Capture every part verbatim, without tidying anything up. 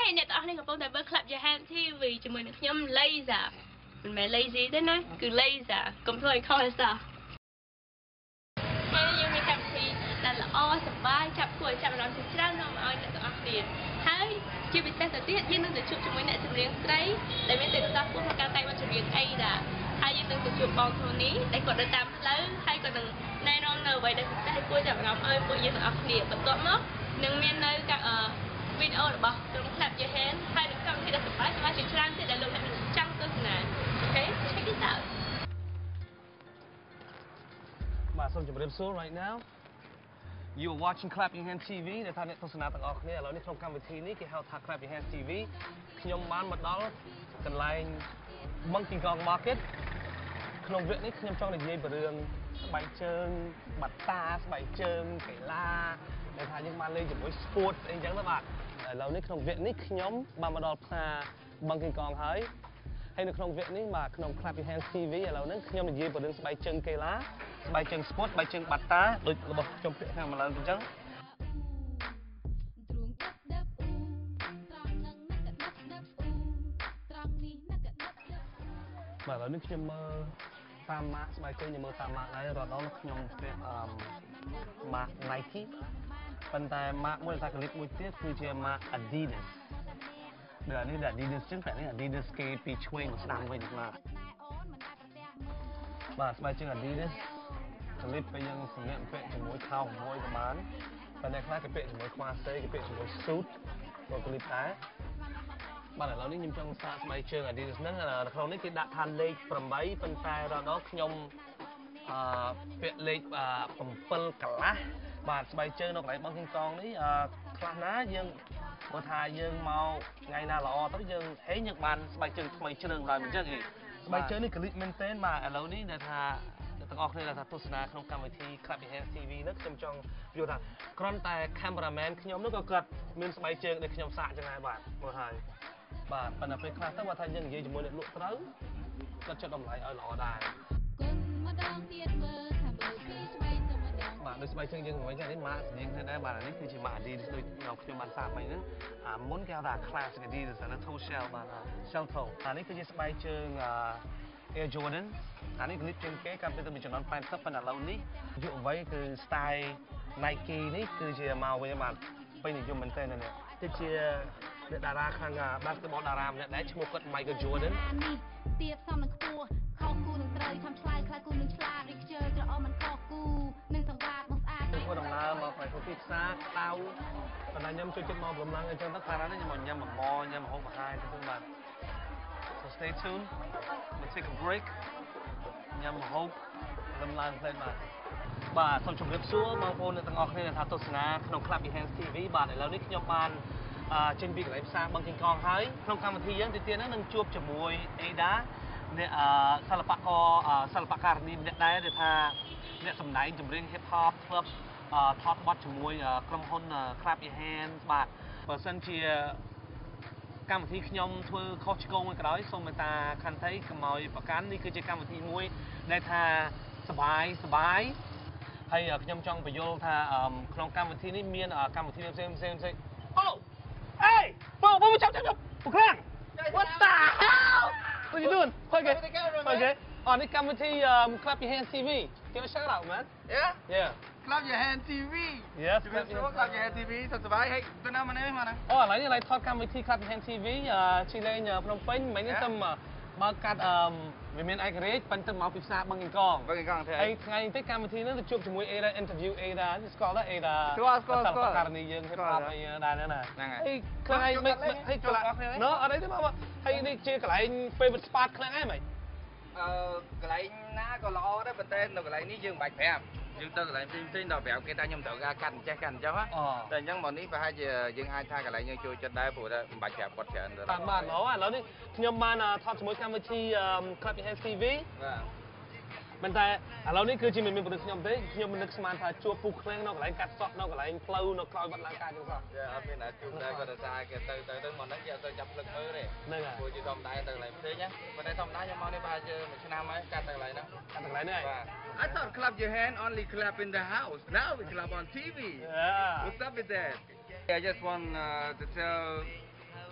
Hey, nè tao này có phong tài bơ clap your hand ti vi cho mình nhóm laser. Mình mẹ lazy thế nè, cứ laser, cũng thôi không là sao. Hey, you make up thì là là o sập vai chập cuối chập làm thì trăng nó mà ơi nè tao tiền. Hay, chỉ bị xe tiết nhưng nó sẽ chụp cho mình nè chụp riêng đấy. Để mình tự ta cũng phải cao tay mà chụp riêng ấy đã. Hay nhưng đừng chụp bong thôi ní, để còn đợi tam lấy hay còn đừng nay non nở vậy để sẽ hay cuối chập làm ơi cuối giờ tao tiền tập tốt mất. Đừng miên nơi cả ờ video របស់ក្រុម Clap Your Hands ហើយនឹងកម្មវិធីដែលសប្បាយសប្បាយជាច្រើនទៀតដែលលោកអ្នកនឹងចង់ទស្សនា Okay check it out បាទសូមជម្រាបសួរ right now you are watching Clap Your Hands ទី វី ដែលថាអ្នកទស្សនាទាំងអស់គ្នាឥឡូវនេះក្នុងកម្មវិធីនេះគេហៅថា Clap Your Hands ទី វី ខ្ញុំបានមកដល់កន្លែង Monkey Kong Market ក្នុងវគ្គនេះខ្ញុំចង់និយាយពីរឿងស្បែកជើងបាត់តាស្បែកជើងកីឡាដែលថាយើងបានលេងជាមួយ sport អីចឹងទៅបាទឥឡូវនេះក្នុងវគ្គនេះខ្ញុំបានមកដល់ផ្សារ Monkey Kong ហើយហើយនៅក្នុងវគ្គនេះបាទក្នុង Clap Your Hands ទី វី ឥឡូវនេះខ្ញុំនិយាយពីរឿងស្បែកជើងកីឡាស្បែកជើង sport ស្បែកជើងបាត់តាដូចរបស់ខ្ញុំពាក់ខាងម្ល៉េះអញ្ចឹងបាទឥឡូវនេះខ្ញុំមើលតាមម៉ាកស្បែកជើងខ្ញុំមើលតាមម៉ាកដែររត់ដល់ខ្ញុំពាក់អឺម៉ាក Nike ប៉ុន្តែម៉ាកមួយថាក្លីបមួយទៀតគឺជាម៉ាក Adidas ដែលនេះ Adidas ចឹងតែនេះ Adidas គេពីឆ្វេងមកស្ដាំវិញបាទបាទស្បែកជើង Adidas ក្លីបពេលយើងសម្លៀកពាក់ជាមួយខោមួយប្រហែលប៉ុន្តែខ្លះគេពាក់ជាមួយខ្វាស្ទៃគេពាក់ជាមួយ suit ក៏ក្លីបដែរបាទឥឡូវនេះខ្ញុំចង់សាកស្បែកជើង Adidas ហ្នឹងនៅក្នុងនេះគេដាក់ថាលេខ8ប៉ុន្តែរហូតដល់ខ្ញុំអឺពាក់លេខ7កន្លះបាទស្បែកជើងនៅកន្លែងបឹងគីងកងនេះអឺខ្លះណាយើងបើថាយើងមកថ្ងៃណាល្អទៅយើងហេងយើងបានស្បែកជើងថ្មីជ្រឿងឡើងអញ្ចឹងស្បែកជើងនេះក្លីបមែនទែនបាទឥឡូវនេះដែលថាទាំងអស់គ្នាដែលថាទស្សនាក្នុងកម្មវិធី Clap Your Hands ទី វី នេះខ្ញុំចង់យល់ថាគ្រាន់តែ cameraman ខ្ញុំនោះក៏គាត់មានស្បែកជើងដែលខ្ញុំសាកចឹងដែរបាទមើលហើយបាទប៉ុន្តែពេលខ្លះទៅបើថាយើងនិយាយជាមួយអ្នកលក់ត្រូវគាត់ចិត្តតម្លៃឲ្យល្អដែរគុំម្ដងទៀតមើលថាមើលពីស្បែកទៅម្ដងបាទដូចស្បែកជើងយើងវិញនេះម៉ាកស្តៀងគ្នាដែរបាទនេះគឺជាម៉ាក Adidas ដូចខ្ញុំបានសាកមិញហ្នឹងអាមុនគេហៅថា Classic Adidas អានេះ Toe Shell បាទ Shell Toe អានេះគឺជាស្បែកជើង Air Jordan អានេះក្លីបជាងគេកាលពីទៅមានចំនួនแปดสิบប៉ុន្តែឥឡូវនេះយុវវ័យគឺ style Nike នេះគឺជាមកវិញបាទពេញនិយមមែនទែននេះគឺជាអ្នកតារាខាង basketball តារាម្នាក់ដែរឈ្មោះគាត់ Michael Jordan នេះទៀបសំនឹងខ្ពស់ខុសគូនឹងត្រូវខំឆ្លើយខ្លះគូនឹងឆ្លាតដូចខ្ជិលក្រអមមិនខុសគូនឹងសង្វាតមកស្អាតធ្វើដំណើរមកផ្នែកទីផ្សារក្តៅប៉ុន្តែខ្ញុំជួយចិត្តមកកម្លាំងអញ្ចឹងទៅខាងណានេះខ្ញុំមកញ៉ាំបង្អញ៉ាំម្ហូបអាហារទៅបាទ So stay tuned we'll take a break ញ៉ាំម្ហូបលំឡើងផ្លែបាទបាទសូមជម្រាបសួរបងប្អូនអ្នកទាំងអស់គ្នាដែលថាទស្សនាក្នុង Clap Your Hands ទី វី បាទឥឡូវនេះខ្ញុំបានចេញពីកន្លែងផ្សារបឹងគីងកងហើយក្នុងកម្មវិធីយើងទីទៀតហ្នឹងនឹងជួបជាមួយ Ada អ្នកសិល្បករសិល្បករនីម្នាក់ដែរដែលថាអ្នកសម្ដែងចម្រៀង Hip Hop ធ្វើថតបទជាមួយក្រុមហ៊ុន Clap Your Hands បាទបើសិនជាកម្មវិធីខ្ញុំធ្វើខុសឆ្គងមួយក៏ដោយសូមមេត្តាខន្តីកុំឲ្យប្រកាន់នេះគឺជាកម្មវិធីមួយដែលថាសបាយសបាយហើយខ្ញុំចង់បញ្យល់ថាក្នុងកម្មវិធីនេះមានកម្មវិធីផ្សេងផ្សេងផ្សេងអូអេបងបងចាប់ចាប់ចាប់ពូខ្លាំង What the hell What you doing Okay Okay អនេះកម្មវិធី Clap Your Hands ទី វី Give a shout out man Yeah Yeah Clap Your Hands ទី វី Yes Clap Your Hands ទី វី សុខសប្បាយហើយទៅណាមកនេះមកណាអូឥឡូវនេះឡើយថតកម្មវិធី Clap Your Hands ទី វី ជិះលេងភ្នំពេញមិញនេះទៅបើកាត់វាមានឯករាជ្យប៉ុន្តែមកពីផ្សារបឹងគីងកងបឹងគីងកងទេហើយថ្ងៃនេះកម្មវិធីនេះទៅជួបជាមួយ Ada interview Ada ស្គាល់ទេ Ada ស្គាល់ស្គាល់ស្គាល់ករណីយើង Hip Hop អីដែរហ្នឹងណាហ្នឹងហើយហើយខ្លាំងឯងហើយកន្លែងណូអត់អីទេមកហើយនេះជាកន្លែង favorite spot ខ្លាំងឯងមិនអឺកន្លែងណាក៏ល្អដែរប៉ុន្តែនៅកន្លែងនេះយើងមិនបាច់ប្រាប់យើងទៅកន្លែងផ្សេងផ្សេងដល់ប្រាប់គេថាខ្ញុំត្រូវការកាត់អញ្ចេះកាត់អញ្ចឹងតែអញ្ចឹងមកនេះប្រហែលជាយើងអាចថាកន្លែងយើងចូលចិត្តដែរព្រោះតែមិនបាច់ប្រាប់គាត់ច្រើនទេបាទបាទអូឥឡូវនេះខ្ញុំបានថតជាមួយកម្មវិធី Clap Your Hands ទី វីបាទប៉ុន្តែឥឡូវនេះគឺជាមិនមានប្រទេសខ្ញុំទេខ្ញុំមិននឹកស្មានថាជួបពូខ្លាំងនៅកន្លែងកាត់សក់នៅកន្លែងផ្លូវនៅក្រោយវត្តឡើងការចឹងសោះយ៉ាអត់មានអាចជួបដែរគាត់ទៅសារគេទៅទៅទៅមកហ្នឹងគេអត់ទៅចាប់ភ្លឹកមើលទេហ្នឹងហើយព្រោះជាធម្មតាទៅកន្លែងផ្សេងណាប៉ុន្តែធម្មតាខ្ញុំមកនេះប្រហែលជាមួយឆ្នាំហើយកាត់ទៅកន្លែងហ្នឹងកាត់ទៅកន្លែងនេះបាទ I thought clap your hand only clap in the house now we clap on ទី វី Yeah What's up with that I just want uh, to tell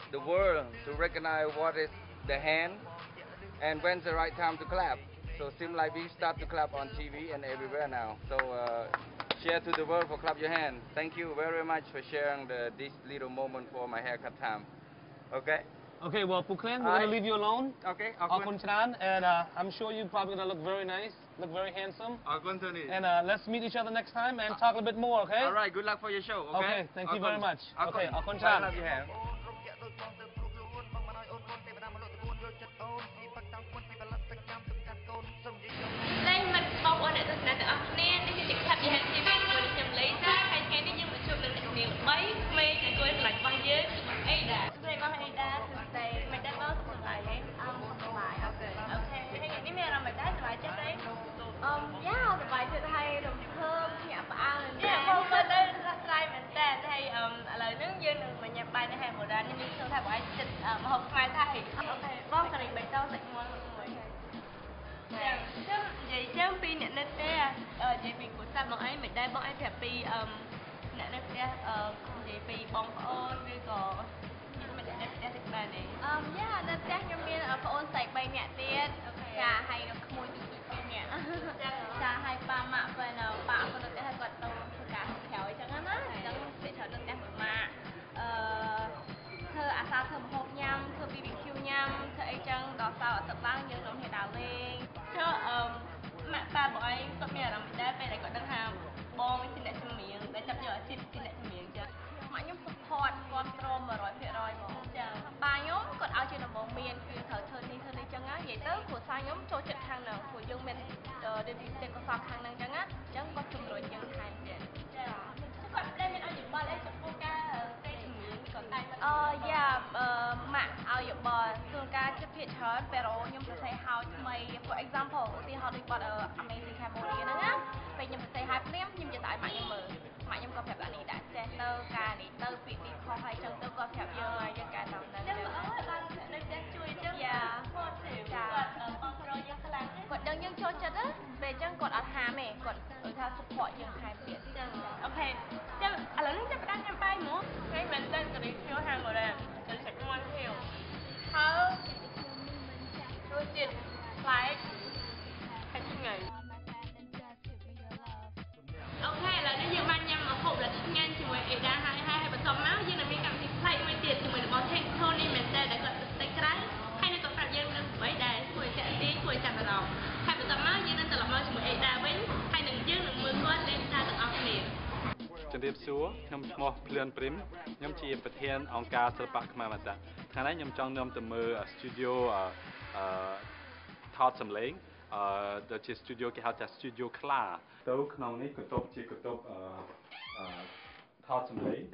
the world to recognize what is the hand and when's the right time to clap. So seems like we start to clap on T V and everywhere now. So uh, share to the world for clap your hand. Thank you very much for sharing the, this little moment for my haircut time. Okay. Okay, well, Puklen, we're going to leave you alone. Okay. And uh, I'm sure you're probably going to look very nice, look very handsome. And uh, let's meet each other next time and talk a bit more, okay? All right, good luck for your show, okay? Okay, thank you very much. Okay, Akon Chan. Clap your hand. Yeah, the bài thơ hay đồng thơm nhạc ba nè không có đây sai mình tên hay lời nước dân mà nhạc bài này hay một đàn nhưng mình thay bởi chịch mà học mai thay ok vâng cái này bài tao sẽ mua người chứ vậy chứ pin nhận lên thế ờ vậy vì của sao bọn ấy mình đây bọn ấy phải pi nhận lên thế ờ vậy vì bông ôn rồi còn mình nhận lên thế thì bài này um yeah នៅផ្ទះខ្ញុំមានប្អូនស្រី3នាក់ទៀតចាហើយក្មួយទី2នាក់ចាហើយប៉ាម៉ាក់ពេលប៉ាគាត់នៅផ្ទះហើយគាត់ទៅធ្វើការក្រៅអញ្ចឹងណាអញ្ចឹងពេលច្រើននៅផ្ទះមួយម៉ាក់អឺធ្វើអាសាធ្វើម្ហូបញ៉ាំធ្វើ bê bê kiu ញ៉ាំធ្វើអីចឹងដល់សៅរ៍អាទិត្យឡើងយើងនាំគ្នាដើរលេងចុះអឺម៉ាក់ប៉ាបងឯងគាត់មានអារម្មណ៍មិនដែរពេលដែលគាត់ដឹងថាបងជាអ្នកជំនាញដែលចាប់យកអាជីពជាអ្នកជំនាញចឹងម៉ាក់ខ្ញុំ support គាត់ព្រម one hundred percent ហ្មងចាប៉ាខ្ញុំគាត់ឲ្យជាដំបូងមានគឺត្រូវធ្វើនេះធ្វើនេះចឹងណានិយាយទៅគ្រួសារខ្ញុំចូលចិត្តខាងហ្នឹងព្រោះយើងមានទេទេកសលខាងហ្នឹងចឹងណាអញ្ចឹងគាត់ជំរុញយើងថែមទៀតចាគាត់តែមានឲ្យយោបល់អីចំពោះការទេជំនាញគាត់តែអឺយ៉ាម៉ាក់ឲ្យយោបល់ជួនកាលជាភាគច្រើនពេលខ្ញុំសរសេរហៅថ្មី for example ឧទាហរណ៍ដូចគាត់ Amazing Cambodia ហ្នឹងណាពេលខ្ញុំសរសេរហៅភ្លាមខ្ញុំយកទៅឲ្យម៉ាក់ខ្ញុំមើលម៉ាក់ខ្ញុំក៏ប្រាប់ថានេះដាក់ចេះទៅការនេះទៅពាក្យនេះខុសហើយចឹងទៅគាត់ប្រាប់យើងហើយយើងកែតាមហ្នឹងចឹងអើបាននៅផ្ទះជួយចឹងយ៉ាគាត់គាត់បងប្រុសយើងខ្លាំងគាត់ដឹងយើងចូលចិត្តណាពេលចឹងគាត់អត់ហាមទេគាត់ដូចថា support យើងថែមទៀតចឹងអូខេចឹងឥឡូវនេះចាប់ផ្ដើមញ៉ាំបាយហ្មងហើយមែនតើករីខៀវហាងមកដែរករីសាច់មាន់ខៀវហើយរសជាតិប្លែកហើយឆ្ងាញ់អូខេឥឡូវនេះយើងបានញ៉ាំម្ហូបដែលឆ្ងាញ់ជាមួយអេដាហើយហើយបន្ទាប់មកយើងនឹងមានកម្មវិធីប្លែកមួយទៀតជាមួយរបស់ Tony មែនតើដែលគាត់ទៅក្រៅហើយនឹងគាត់ប្រាប់យើងនឹងអ្វីដែលគួរតែទាញគួរចាប់អារម្មណ៍ហើយបន្ទាប់មកយើងនឹងត្រឡប់មកជាមួយអេដាវិញហើយនឹងយើងនឹងមើលគាត់លេងតាទាំងអស់គ្នាជំរាបសួរខ្ញុំឈ្មោះភ្លឿនព្រីមខ្ញុំជាប្រធានអង្គការសិល្បៈខ្មែរមតៈថ្ងៃនេះខ្ញុំចង់នាំទៅមើល studio អឺថតសម្លេងអឺដែលជា studio គេហៅថា studio ខ្លាទៅក្នុងនេះកន្ទប់ជាកន្ទប់អឺថតសម្លេង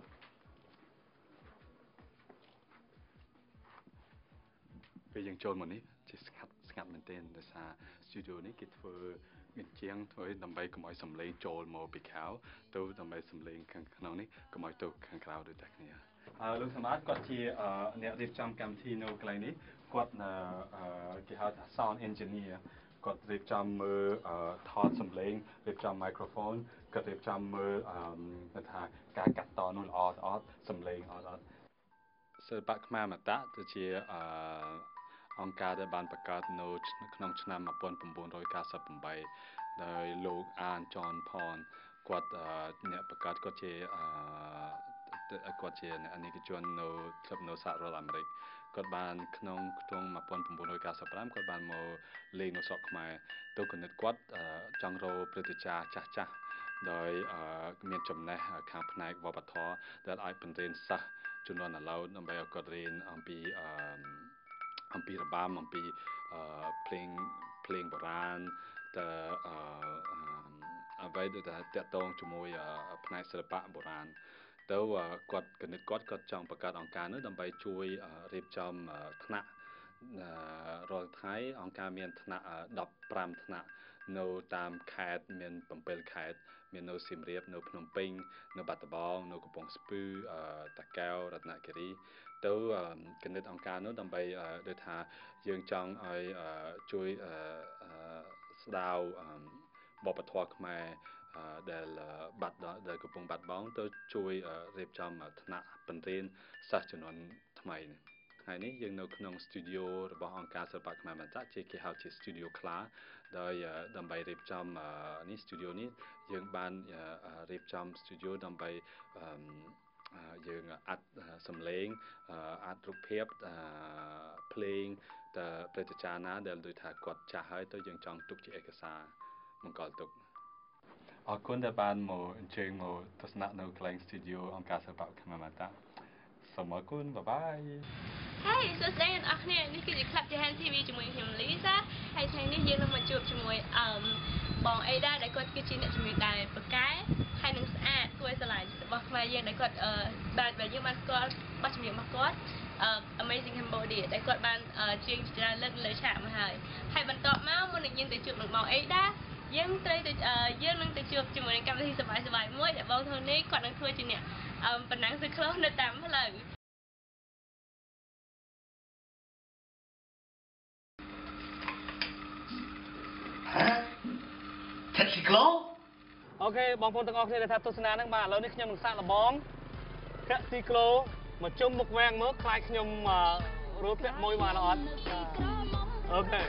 ពេលយើងចូលមកនេះជាស្ងាត់ស្ងាត់មែនទែនដោយសារ studio នេះគេធ្វើមានជាងធ្វើដើម្បីកុំឲ្យសំឡេងចូលមកពីក្រៅទៅដើម្បីសំឡេងខាងក្នុងនេះកុំឲ្យទៅខាងក្រៅដូចតែគ្នាហើយលោកសម្បត្តិគាត់ជាអ្នករៀបចំកម្មវិធីនៅកន្លែងនេះគាត់គេហៅថា sound engineer គាត់រៀបចំមើលថតសំឡេងរៀបចំ microphone គាត់រៀបចំមើលគេថាការកាត់តនោះល្អស្អត់សំឡេងអត់អត់សិល្បៈខ្មែរមតៈទៅជាអង្គការដែលបានបង្កើតនៅក្នុងឆ្នាំnineteen ninety-eightដោយលោកអានចនផនគាត់អ្នកបង្កើតគាត់ជាគាត់ជាអ្នកអនិកជននៅស្រុកនៅសហរដ្ឋអាមេរិកគាត់បានក្នុងក្នុងnineteen ninety-fiveគាត់បានមកលេងនៅស្រុកខ្មែរទៅគណិតគាត់ចង់រកព្រឹត្តិការណ៍ចាស់ចាស់ដោយមានចំណេះខាងផ្នែកវប្បធម៌ដែលអាចបង្រៀនសិស្សជំនាន់ឥឡូវដើម្បីឲ្យគាត់រៀនអំពីអំពីរបាំអំពីភ្លេងភ្លេងបុរាណតើអ្វីដែលតាក់ទងជាមួយផ្នែកសិល្បៈបុរាណទៅគាត់គណិតគាត់គាត់ចង់បង្កើតអង្គការនោះដើម្បីជួយរៀបចំថ្នាក់រាល់ថ្ងៃអង្គការមានថ្នាក់fifteenថ្នាក់នៅតាមខេត្តមានsevenខេត្តមាននៅសៀមរាបនៅភ្នំពេញនៅបាត់ដំបងនៅកំពង់ស្ពឺតាកែវរតនគិរីទៅគណិតអង្គការនោះដើម្បីដូចថាយើងចង់ឲ្យជួយស្ដារវប្បធម៌ខ្មែរដែលបាត់ដែលកំពុងបាត់បង់ទៅជួយរៀបចំថ្នាក់បង្រៀនសិស្សចំនួនថ្មីថ្ងៃនេះយើងនៅក្នុង studio របស់អង្គការសិល្បៈខ្មែរបន្ទាក់ជាគេហៅជា studio ខ្លាដោយដើម្បីរៀបចំនេះ studio នេះយើងបានរៀបចំ studio ដើម្បីយើងអាត់សំឡេងអាត់រូបភាពភ្លេងតើព្រឹត្តិការណ៍ណាដែលដូចថាគាត់ចាស់ហើយទៅយើងចង់ទុកជាឯកសារមង្គលទុកអរគុណដែលបានមកអញ្ជើញមកទស្សនានៅកន្លែង studio អង្គការសិល្បៈខ្មែរបន្ទាក់សូមអរគុណបាយបាយ Hey សួស្តីអ្នកនរគ្នានេះគឺជា Club Jahan ទី វី ជាមួយខ្ញុំ Lisa ហើយថ្ងៃនេះយើងនឹងមកជួបជាមួយអឺបង Ada ដែលគាត់គឺជាអ្នកជំនាញដែលប្រកែហើយនឹងស្អាតគួរឲ្យស្រឡាញ់របស់ខ្មែរយើងដែលគាត់អឺដែលយើងបានស្គាល់បទចម្រៀងរបស់គាត់អឺ Amazing Cambodia ដែលគាត់បានជាងច្រើនលើកលើឆាកមកហើយហើយបន្តមកមុននឹងយើងទៅជួបនឹងបង Ada យើងត្រូវទៅយើងនឹងទៅជួបជាមួយនឹងកម្មវិធីសប្បាយៗមួយដែលបងធូនីគាត់នឹងធ្វើជាអ្នកអឺប៉ុណ្ណឹងសឺក្លូនៅតាមផ្លូវ Taxiclo អូខេបងប្អូនទាំងអស់គ្នាដែលថាទស្សនាហ្នឹងបាទឥឡូវនេះខ្ញុំនឹងសាកល្បង Taxiclo មកជុំមុខវាំងមើលខ្លាចខ្ញុំរួចពាក់មួយមកអត់អូខេ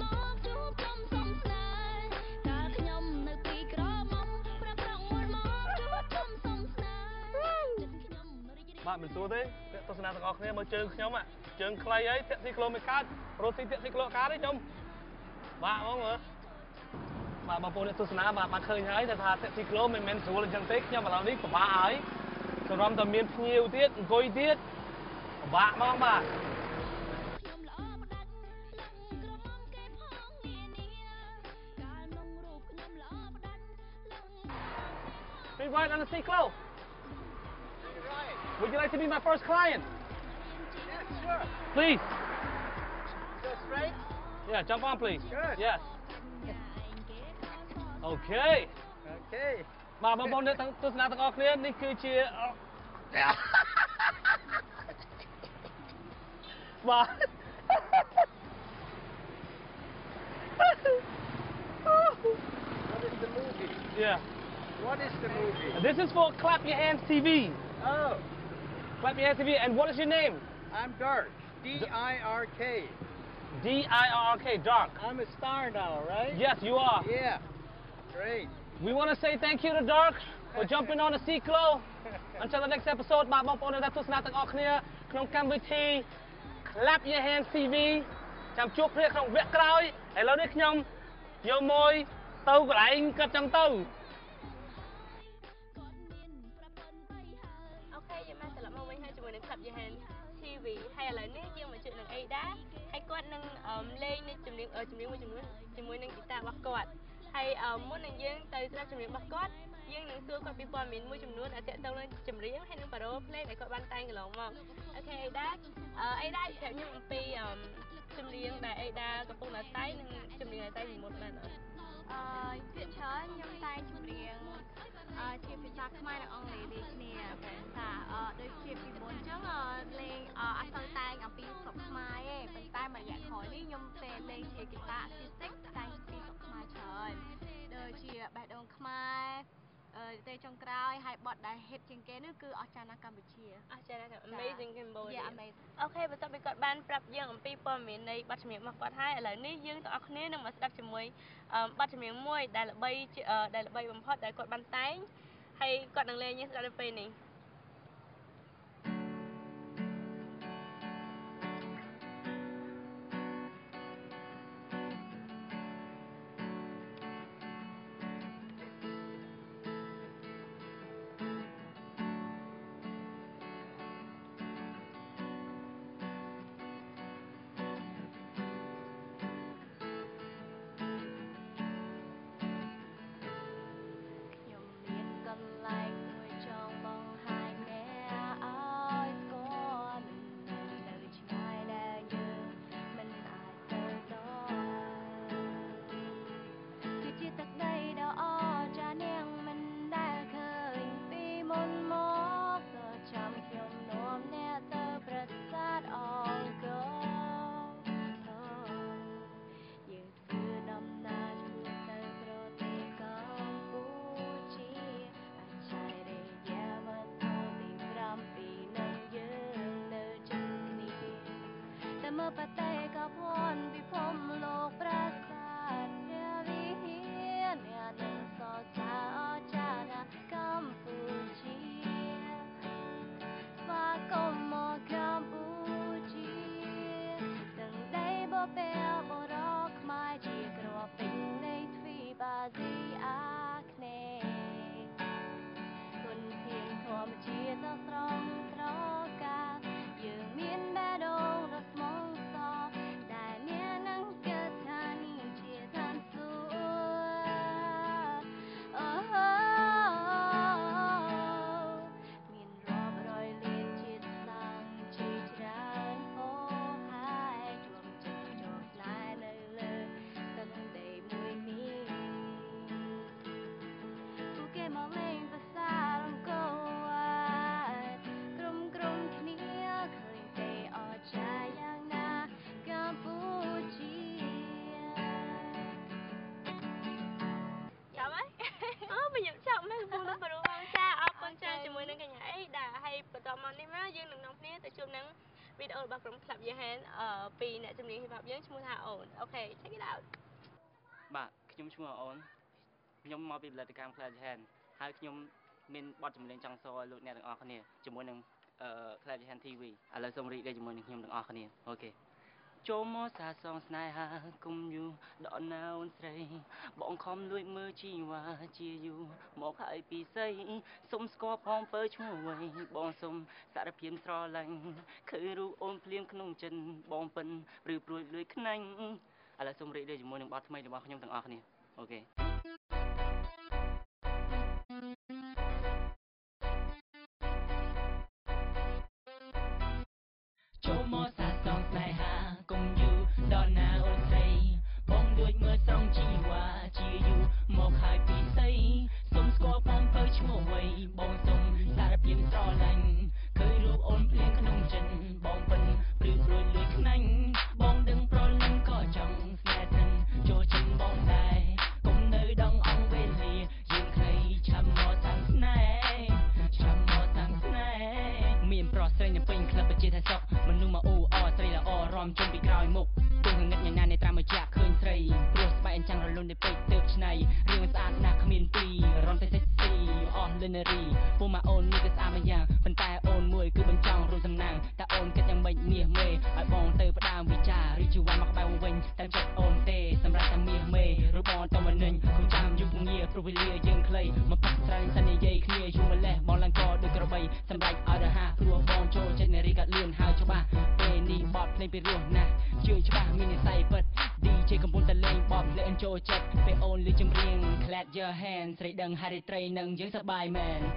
បាទមិនសួរទេទស្សនាទាំងអស់គ្នាមើលជើងខ្ញុំជើងខ្លីអី Taxiclo មិនកើតរត់ទី Taxiclo កើតទេខ្ញុំបាទបងមើលបាទបងប្អូនអ្នកទស្សនាបាទបានឃើញហើយថា Taxiclo មិនមែនស្រួលអញ្ចឹងទេខ្ញុំឥឡូវនេះពិបាកហើយសម្រាប់តែមានភ្ញៀវទៀតអង្គុយទៀតពិបាកហ្មងបាទ Be right on the Taxiclo. Would you like to be my first client? Yes, sure. Please. Go straight. Yeah, jump on, please. Good. Yes. Okay. Okay. បាទបងប្អូនអ្នកទស្សនាទាំងអស់គ្នានេះគឺជាបាទ What is the movie? Yeah. What is the movie? This is for Clap Your Hands ที วี Oh. Clap Your Hands ที วี and what is your name? I'm Dark. D I R K. D I R R K, Dark. I'm a star now, right? Yes, you are. Yeah. Great. We want to say thank you to Dark for jumping on the Taxiclo. Until the next episode បាទបងប្អូនអ្នកទស្សនាទាំងអស់គ្នាក្នុងកម្មវិធី Clap Your Hands ที วี ចាំជួបគ្នាក្នុងវគ្គក្រោយឥឡូវនេះខ្ញុំយកមួយទៅកន្លែងគិតចឹងទៅអូខេយើងមកត្រឡប់មកវិញហើយជាមួយនឹង Club Jahan ที วี ហើយឥឡូវនេះយើងមកជួបនឹង Ada ហើយគាត់នឹងលេងនេះចម្រៀងចម្រៀងមួយចំនួនជាមួយនឹងហ្គីតារបស់គាត់ហើយមុននឹងយើងទៅស្ដាប់ចម្រៀងរបស់គាត់យើងនឹងសួរគាត់ពីព័ត៌មានមួយចំនួនដែលទាក់ទងនឹងចម្រៀងហើយនឹងបារ៉ូភ្លេងដែលគាត់បានតែងកន្លងមកអូខេ Ada Ada ប្រាប់ខ្ញុំអំពីចម្រៀងដែល Ada កំពុងតែតែងនិងចម្រៀងដែលតែងពីមុនដែរណាអឺពាក្យច្រើនខ្ញុំតែងចម្រៀងអឺជាភាសាខ្មែរនិងអង់គ្លេសដូចគ្នាភាសាអឺដូចជាពីមុនអញ្ចឹងលេងអត់ទៅតែងអំពីស្រុកខ្មែរទេប៉ុន្តែមួយរយៈក្រោយនេះខ្ញុំទៅលេងជាហ្គីតាអាស៊ីស្ទិកតែងពីស្រុកខ្មែរច្រើនដូចជាបេះដូងខ្មែរអឺទៅចុងក្រោយហើយបទដែល hit ជាងគេនោះគឺអស្ចារ្យណាស់កម្ពុជាអស្ចារ្យណាស់ Amazing Cambodia Yeah amazing អូខេបន្ទាប់ពីគាត់បានប្រាប់យើងអំពីព័ត៌មាននៃបទចម្រៀងរបស់គាត់ហើយឥឡូវនេះយើងទាំងអស់គ្នានឹងមកស្ដាប់ជាមួយបទចម្រៀងមួយដែលល្បីដែលល្បីបំផុតដែលគាត់បានតែងហើយគាត់នឹងលេងយើងស្ដាប់នៅពេលនេះปะเตกพรวิพมโลกปราสาทเรียวิเฮียนเนียหนึ่งสอจาอาจานากัมพูชีฝากกมมอกัมพูชีตั้งได้บ่เปียบ่รอกมาจีกรัวเป็นในทวีปอาซีอาคเนคนเพียงทวมจีตะสรองตรอกาយើងមានបេះដូងដ៏ស្មងសរដែលមាននឹងគិតថានេះជាឋានសួគ៌អូមានរាប់រយលានជាតិស្លាងជាច្រើនហូរហើយជួបជិតជួបស្នេហ៍នៅលើទឹកដីមួយនេះពួកគេមកលេងភាសាអង្គរក្រុមក្រុមគ្នាឃើញទេអស្ចារ្យយ៉ាងណាកម្ពុជាចាំហើយអូbây giờចាំមិនបងប្អូនបងចាអរគុណច្រើនជាមួយនឹងកញ្ញាអីដែលឲ្យបន្តមកនេះមកយើងនឹងនាំគ្នាទៅជួបនឹងវីដេអូរបស់ក្រុម Club Yahan អឺពីអ្នកជំនាញ hip hop យើងឈ្មោះថាអូនអូខេ check it out បាទខ្ញុំឈ្មោះអូនខ្ញុំមកពីផលិតកម្ម Club Yahan ហើយខ្ញុំមានបទចម្រៀងចង់សូមឲ្យលោកអ្នកទាំងអស់គ្នាជាមួយនឹងអឺ Club Yahan ធី វី ឥឡូវសូមរីករាយជាមួយនឹងខ្ញុំទាំងអស់គ្នាអូខេចូលមកសាសងស្នេហាគុំយូដកណាអូនស្រីបងខំលួចមើលជីវ៉ាជាយូមកហើយពីស្អីសុំស្គាល់ផងពើឈ្មោះអ្វីបងសុំសារភាពស្រឡាញ់ឃើញរូបអូនភ្លៀងក្នុងចិនបងពិនឬព្រួយលួយខ្នាញ់ឥឡូវសូមរីករាយជាមួយនឹងបទថ្មីរបស់ខ្ញុំទាំងអស់គ្នាអូខេចូលមកសាសងស្នេហាគុំយូដល់ណាអូនស្រីបងលួចមើលស្រងជីវ៉ាជាយូមកហើយពីស្អីសុំស្គាល់ផងពើឈ្មោះអ្វីបងសុំសារភាពស្រឡាញ់ឃើញរូបអូនភ្លៀងក្នុងចិនបងពិនព្រឺព្រួយលួយខ្នាញ់បងដឹងប្រលឹងក៏ចង់ស្នេហ៍ធិនចូលចិនបងដែរគុំនៅដងអង្គវេលាយើងខ្លីឆាំមកសាំងស្នេហ៍ឆាំមកសាំងស្នេហ៍មានប្រុសស្រីនៅពេញក្លឹបបជាថាសុខមនុស្សមកអ៊ូអស្រីល្អរំជុំពីក្រោយមុខទងងឹតញ៉ាំនៃត្រាមកចាក់ឃើញស្រីព្រោះស្បែកអញ្ចឹងរលូនទៅពេកទើបឆ្នៃរឿងស្អាតណាស់គ្មានពីររំសេសេស៊ីអស់លិនរីពូម៉ាអូននេះក៏ស្អាតមួយយ៉ាងប៉ុន្តែអូនមួយគឺបញ្ចង់រួមសំណាងតែអូនគិតយ៉ាងម៉េចមាសមេឲ្យបងទៅផ្ដើមវិចារឬជីវ៉ាមកក្បែរវិញតែចិត្តអូនទេសម្រាប់តែមាសមេឬបងតមិននិញគុំចាំយុគងារព្រោះវេលាយើងខ្លីមកផឹកស្រាញ់សន្យាយគ្នាយូរម្លេះបងឡើងកដូចក្របីសម្រាប់ឲ្យរហ័សព្រោះបងចូលចិត្តនារីកាត់លឿនហើយច្បាស់ពេលនេះបត់ភ្លេងពីរោះណាស់ជឿច្បាស់មាននិស័យពិត ឌី ជេ កំពុងតែលេងបបលេងចូលចិត្តពេលអូនលេងចម្រៀង Clap Your Hand ស្រីដឹងហារីត្រីនឹងយើងសប្បាយមែន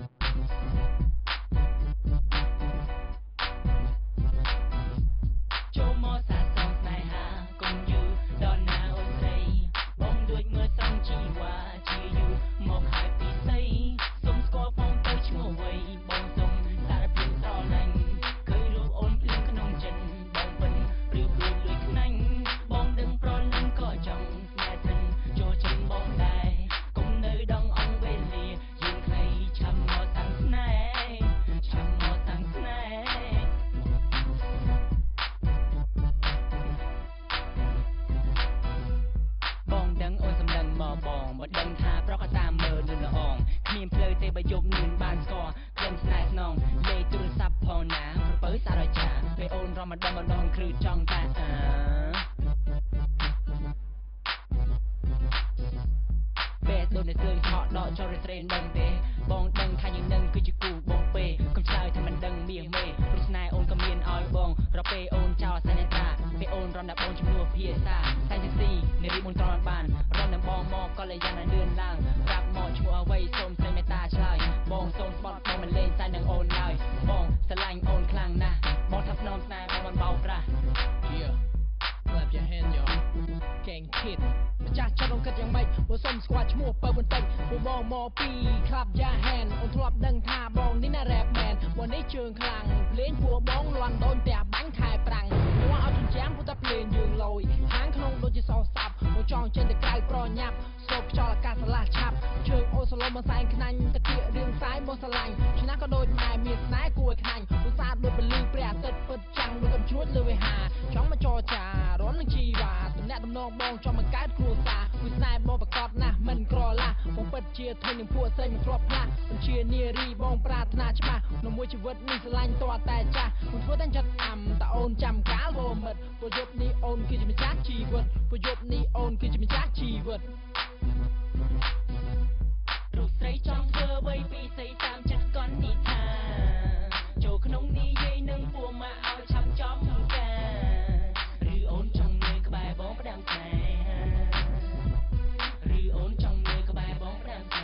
ចូលមកសាសងស្នេហាគុំយូដល់ណាអូនស្រីបងលួចមើលស្រងជីវ៉ាជាយូមកហើយពីស្អីសុំស្គាល់ផងទៅឈ្មោះអ្វីបងសុំសារភាពស្រឡាញ់ឃើញរូបអូនភ្លៀងក្នុងចិនបងពិនព្រឿព្រួយលួយខ្នាញ់បងដឹងប្រលឹងក៏ចង់ស្នេហ៍ធិនចូលចិនបងដែរគុំនៅដងអង្គវេលាយើងខ្លីឆាំមកតាំងស្នេហ៍ឆាំមកតាំងស្នេហ៍បងដឹងអូនសំដឹងមកបងបើដឹងថាប្រកតាមមើលលឿនល្អងគ្មានផ្លូវទេបើយកនឿនបានស្គាល់ក្លិនស្នេហ៍ស្នងលេខទូរស័ព្ទផងណាប្រពើសារចាពេលអូនរំម្ដងម្ដងគ្រឹះចង់តែអាពេលដូនតែលើឆក់ដកចូលរត្រេនដឹងទេបងដឹងថាយើងនឹងគឺជាគូបងពេកុំឆ្លើយថាមិនដឹងមាសមេព្រោះស្នេហ៍អូនក៏មានឲ្យបងរពេលអូនចោលសញ្ញាតាពេលអូនរំដាក់បងជំនួសភាសាតែជាស៊ីនារីមុនត្រង់បានរំនឹងបងមកក៏លយ៉ាងណាលឿនឡើងប្រាប់មកឈ្មោះអ្វីសូមស្រីមេត្តាឆ្លើយបងសូមស្បត់បងមិនលេងតែនឹងអូនឡើយបងស្រឡាញ់អូនខ្លាំងណាស់បងថាភ្នំស្នេហ៍បងមិនបោកប្រាស់ Yeah Clap your hand yo Gang kid ម្ចាស់ចិត្តôngគិតយ៉ាងម៉េចបើសុំស្គាល់ឈ្មោះបើបន្តិចពួកបងមកពី Club Yahan អូនធ្លាប់ដឹងថាបងនេះណា rap band วันនេះជើងខ្លាំងភ្លេងពួកបងលាន់ដូនតែបាំងខែប្រាំងមកឲ្យជញ្ចាំងពុតតែភ្លេងយើងលយខាងក្នុងដូចជាសោសាប់មកចង់ចេញទៅក្រៅប្រញាប់សូបខ្យល់អាកាសឆ្លាស់ឆាប់ជើងអូសឡុំមកសែងខ្នាញ់តាគៀករៀងសាយមកស្រឡាញ់ឆ្នះក៏ដូចម៉ែមានស្នេហ៍គួរឲ្យខ្នាញ់ឧស្សាហ៍ដូចពលឺព្រះអាទិត្យពិតចាំងដូចកំជ្រួចលើវិហារចង់นองมองจอมมันกัดครัวสาวิสัยบองประกอบนะมันกรอละบองเปิดเชียร์ทนยังพัวใส่มันครอบละมันเชียร์เนียรีบองปราถนาชมาหนุ่มมวยชีวิตมีสลายตัวแต่จ้ามันทั่วตั้งจัดอ่ำแต่โอนจำกาลโวมัดประยุบนี้โอนคือจะไม่ชักชีวิตประยุบนี้โอนคือจะไม่ชักชีวิตรูปใส่จอมเธอไว้ปีใส่ตามจัดก้อนนิทานโจขนมนี้ยัยนึงพัวมาเอาชับจอมกันหรือโอนจังเลยก็บายบ้องประดังใจหรือโอนจังเลยก็บายบ้องประดังใจ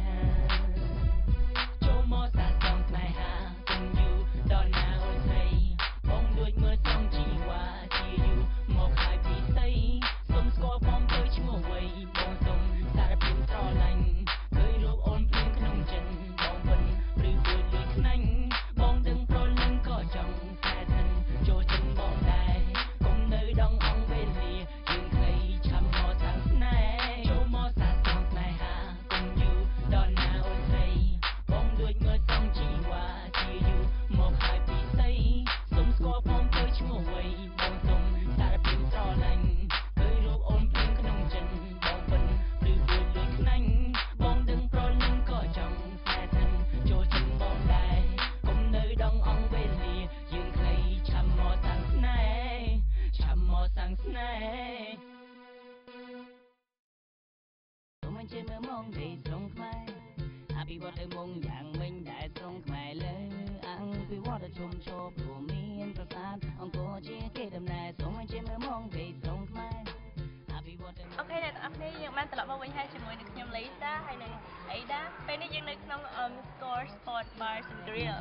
โจมอสาสองไกลหาคงอยู่ดอนนาโอนไทยบ้องด้วยเมื่อสองจีวาจีอยู่มอกหายปีใส่สมสกอฟอมเธอชั่วไว้บ้องสมสารพิมตรอลังเคยรูปโอนเพียงขนมจันบ้องวันหรือเกิดเลยขนังบ้องดึงโปรลังก็จังแฟทันโจจันบ้องได้คงเนยดองอ่องเวลียังเคยช้ำมอทางไหนโจมอสาสองไกลหาคงอยู่ดอนนาโอนไทยบ้องด้วยเมื่อสองจีวาจีอยู่มอกหายปีใส่สมสกอฟอมเธอชั่วไว้บ้องสมสารพิมตรอลังเคยรูปโอนเพียงขนมจันบ้องวันหรือเกิดเลยขนังบ้องดึงโปรลังก็จังแฟทันโจจันบ้องได้คงเนยดองอ่องเวลียังเคยช้ำมอทางไหนช้ำมอสังไหนตัวมันเจอเมื่อมองได้ตรงไหมอาภิวัตมงอย่างไม่ได้ตรงไหมเลยอังภิวัตชมโชว์ผู้มีนประสานองโกเชียเกดำนายตัวมันเจอเมื่อมองได้ตรงไหมอาภิวัตโอเคអ្នកទាំងអស់គ្នាយើងបានត្រឡប់មកវិញហើយជាមួយនឹងខ្ញុំ Lisa ហើយនឹង Ada ពេលនេះយើងនៅក្នុង Score Sport Bar and Grill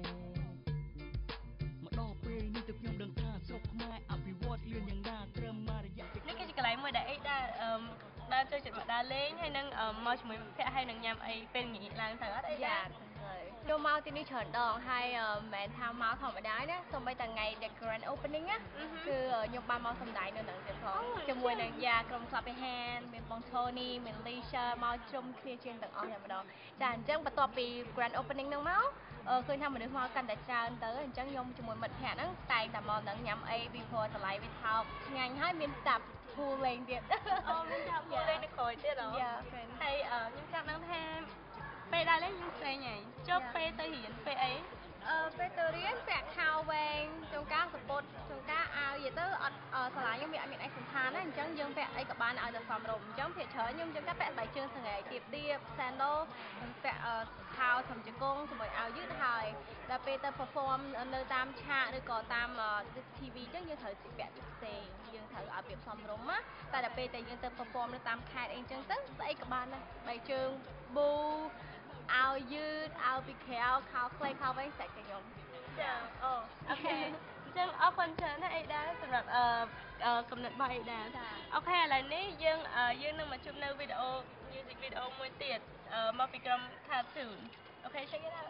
មកដល់ពេលនេះទៅខ្ញុំដឹងថាស្រុកខ្មែរអភិវឌ្ឍលឿនយ៉ាងណាត្រឹមមករយៈនេះគឺជាកន្លែងមួយដែល Ada ដើរចូលចិត្តមកដើរលេងហើយនឹងមកជាមួយមិត្តភក្តិហើយនឹងញ៉ាំអីពេលងាយឡើងទៅអត់ Ada ចូលមកទីនេះច្រើនដងហើយមិនមែនថាមកធម្មតាណាសូម្បីតែថ្ងៃ The Grand Opening ណាគឺខ្ញុំបានមកសម្ដែងនៅនឹងទៀតផងជាមួយនឹងយ៉ាក្រុម Club Hand មានបង Tony មាន Lisa មកជុំគ្នាជាងទាំងអស់តែម្ដងចាអញ្ចឹងបន្ទាប់ពី Grand Opening ហ្នឹងមកឃើញថាមនុស្សមកកាន់តែច្រើនទៅអញ្ចឹងខ្ញុំជាមួយមិត្តភក្តិហ្នឹងតែងតែមកនឹងញ៉ាំអីពីព្រោះតម្លៃវាថោកឆ្ងាញ់ហើយមានតាប់ភូលេងទៀតអូមានតាប់ភូលេងនៅក្រោយទៀតហ៎យ៉ាហើយខ្ញុំចង់ដឹងថាពេលដើរលេងយើងស្អីហើយចុះពេលទៅរៀនពេលអីអឺពេលទៅរៀនពាក់ខោវែងចង្ការសពុតចង្ការអាវយទៅអត់សាលាខ្ញុំមានអត់មានឯកសណ្ឋានណាអញ្ចឹងយើងពាក់អីក៏បានឲ្យតែសមរម្យអញ្ចឹងភាគច្រើនខ្ញុំយើងតែពាក់ស្បែកជើងស្ងែទៀបទៀប sandal ពាក់ខោត្រឹមជង្គង់ជាមួយអាវយឺតហើយដល់ពេលទៅ perform នៅតាមឆាកឬក៏តាម ទីវី អញ្ចឹងយើងត្រូវពាក់ផ្សេងយើងត្រូវឲ្យពាក្យសមរម្យណាតែដល់ពេលតែយើងទៅ perform នៅតាមខេត្តអីអញ្ចឹងទៅស្អីក៏បានដែរស្បែកជើងប៊ូអាវយឺតអាវពីក្រៅខោខ្លីខោវែងសាច់តែខ្ញុំចាអូអូខេអញ្ចឹងអរគុណច្រើនណាស់អេដាសម្រាប់អឺកំណត់របស់អេដាអូខេឥឡូវនេះយើងយើងនឹងមកជួបនៅវីដេអូ music video មួយទៀតមកពីក្រុម Cartoon អូខេ check it out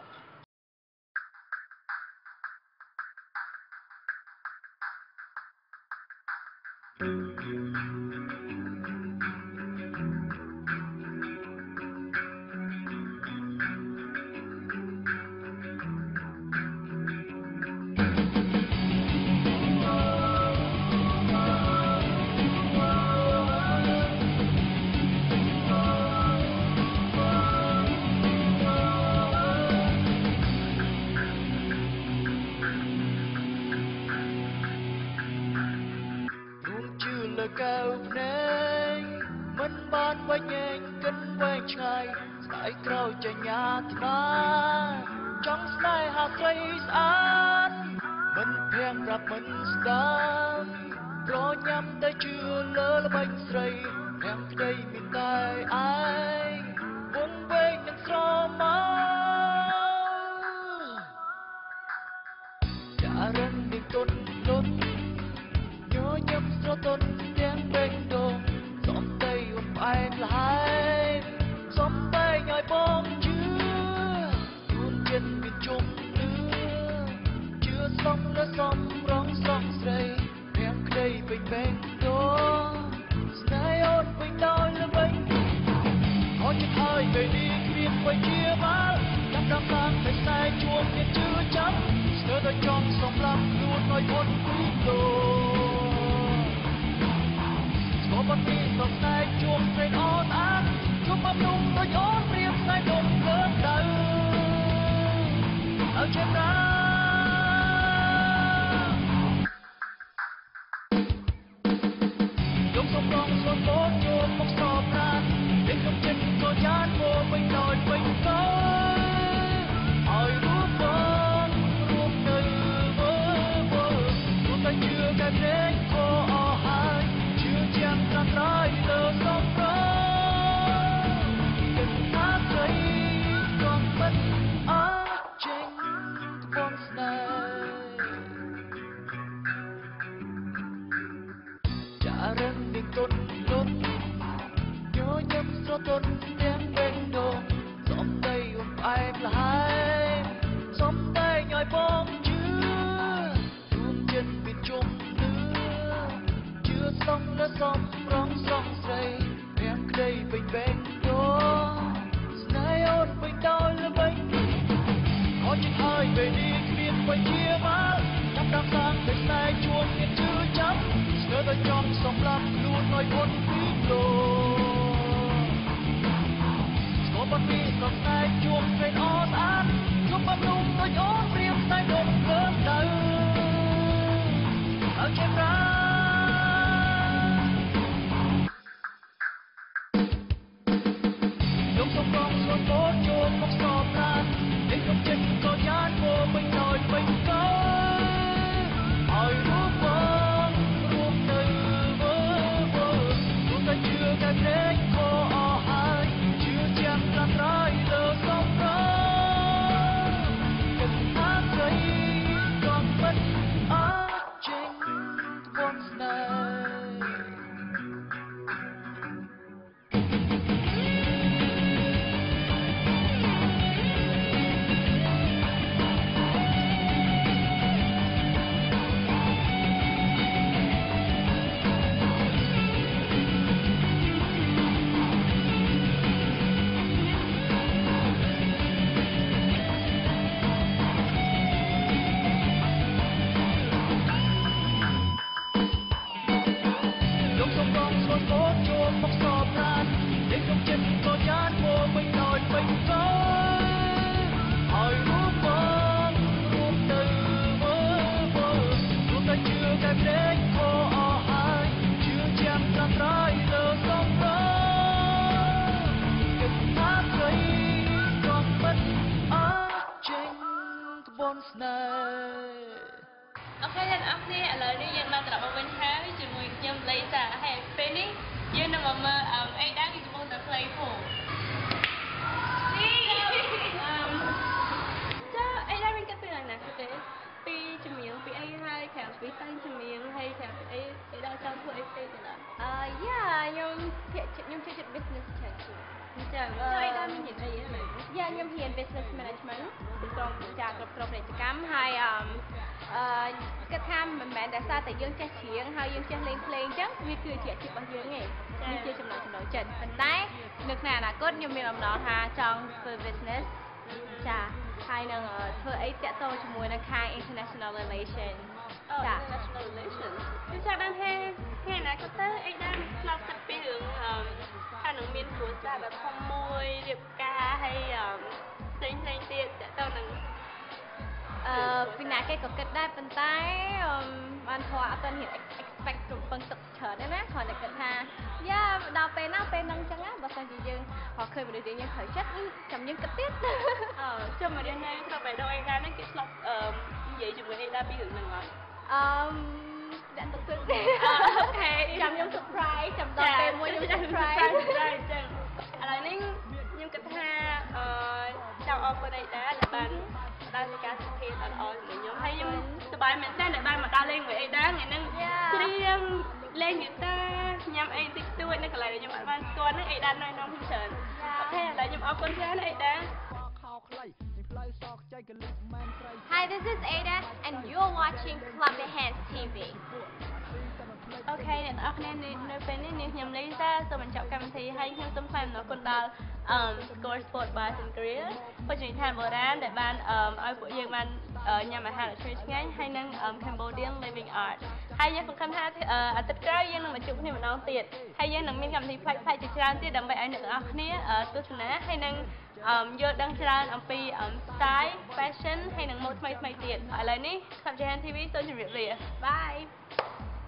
បាត់ពីសោកស្ដាយជួបព្រៃអូនអានជួបបំណងដូចអូនព្រៀបស្ដាយដុំលើដៅអើជាប្រាយំសំឡងស្លបោជួបមកសោប្រានពេលខ្ញុំចិត្តក៏យ៉ានមកពេញដោយពេញកោឲ្យរូបបងរួមនៅមើលមើលរួមតែជឿតែភ្លេងខោអស់ហើយជឿចាំត្រាំត្រៃលើសំប្រគិតថាស្រីក៏មិនអត់ចេញត្បូងស្នេហ៍ចារឹងនឹងទុនទុនញញឹមស្រទន់ទាំងបេះដូងសំដីអមផ្អែមល្ហែមសំដីឲ្យបងជឿរួមចិត្តមានជុំលឿជឿសំលើសំរងសងស្រីទាំងក្តីពេញបេះដូងស្នេហ៍អូនពេញដោយល្បិចអត់ចិត្តឲ្យពេលនេះគ្មានបជាមកចាប់តាមសាងតែស្នេហ៍ជួបមានជឿចាំស្ទើរតែចង់សម្លាប់ខ្លួនឲ្យพ้นពីលោកស្គបបាត់ពីសោកស្ដាយជួបព្រៃអូនអានជួបបំណងដូចអូនព្រៀបស្ដាយដុំលើដៅអើជាប្រាយំសំឡងស្លបោជួបមកសោប្រានពេលខ្ញុំចិត្តក៏យ៉ានមកពេញដោយពេញកោឲ្យរូបបងរួមនៅមើលមើលរួមតែជឿតែភ្លេងខោអស់ហើយជឿចាំត្រាំត្រៃលើសំប្រគិតថាស្រីក៏មិនអត់ចេញត្បូងស្នេហ៍អូខេអ្នកនរគ្នាឥឡូវនេះយើងបានត្រឡប់មកវិញហើយជាមួយខ្ញុំលីសាហើយពេលនេះយើងនឹងមកមើលអេដាគេកំពុងតែ play pool ចាអេដាមានគិតពីណាណាទេពីជំនាញពីអីហើយខាងពីតាំងជំនាញហើយខាងពីអីអេដាចង់ធ្វើអីផ្សេងទៅឡើយអឺយ៉ាខ្ញុំខ្ញុំជិះចិត្ត business ច្រើនជាងចាអេដាមាននិយាយអីហ្នឹងយ៉ាខ្ញុំហ៊ាន business management ត្រង់ចាគ្រប់គ្រងពាណិជ្ជកម្មហើយអឺអឺគិតថាមិនមែនតែសារតែយើងចេះច្រៀងហើយយើងចេះលេងភ្លេងអញ្ចឹងវាគឺជាអាជីពរបស់យើងទេវាជាចំណុចចំណុចចិត្តប៉ុន្តែនៅក្នុងអនាគតខ្ញុំមានបំណងថាចង់ធ្វើ business ចាហើយនឹងធ្វើអីតាក់ទងជាមួយនឹងខាង international relation ចា international relation គឺចាប់បានថាថ្ងៃអនាគតទៅអីដែរឆ្លងទឹកពីរឿងអឺថានឹងមានគ្រួសារแบบធំមួយរៀបការហើយផ្សេងផ្សេងទៀតតាក់ទងនឹងអឺពីណាគេក៏គិតដែរប៉ុន្តែបានធေါ်អត់ទាន់ហ៊ាន expect រំពឹងទុកច្រើនទេណាគ្រាន់តែគិតថាយ៉ាដល់ពេលណាពេលហ្នឹងអញ្ចឹងណាបើសិនជាយើងរកឃើញមនុស្សយើងត្រូវចិត្តចាំយើងគិតទៀតអឺចាំមករៀនហើយទៅបែរដល់អីដែរហ្នឹងគេឆ្លប់អឺនិយាយជាមួយអីដែរពីរឿងហ្នឹងហើយអឺដាក់ទុកទឹកទេអូខេចាំខ្ញុំ surprise ចាំដល់ពេលមួយខ្ញុំ surprise ដែរអញ្ចឹងឥឡូវនេះខ្ញុំគិតថាអឺចង់អរគុណអីដែរដែលបានដល់នៃការសម្ភាសន៍ល្អៗជាមួយខ្ញុំហើយខ្ញុំសប្បាយមែនតើដែលបានមកដល់លេងមួយអីដែរថ្ងៃហ្នឹងច្រៀងលេងហ្គីតាញ៉ាំអីតិចតួចនៅកន្លែងដែលខ្ញុំអត់បានស្គាល់ហ្នឹងអីដែរណែនាំខ្ញុំច្រើនអូខេឥឡូវខ្ញុំអរគុណច្រើនអីដែរ Hi, this is Ada and you're watching Club the Hands ที วี អូខេអ្នកនរគ្នានៅពេលនេះនាងខ្ញុំលីសាសូមបញ្ចប់កម្មវិធីហើយខ្ញុំសូមថ្លែងអំណរគុណដល់អឺ Score Sport Bar and Grill បច្ចុប្បន្នថាបុរាណដែលបានអឺឲ្យពួកយើងបានញ៉ាំអាហារឆ្ងាញ់ឆ្ងាញ់ហើយនឹង Cambodian Living Art ហើយយើងសង្ឃឹមថាអាទិត្យក្រោយយើងនឹងមកជួបគ្នាម្ដងទៀតហើយយើងនឹងមានកម្មវិធីផ្សេងៗជាច្រើនទៀតដើម្បីឲ្យអ្នកទាំងអស់គ្នាទស្សនាហើយនឹងយល់ដឹងច្រើនអំពី style fashion ហើយនឹង mode ថ្មីៗទៀតឥឡូវនេះ Subject ធីវី សូមជម្រាបលា Bye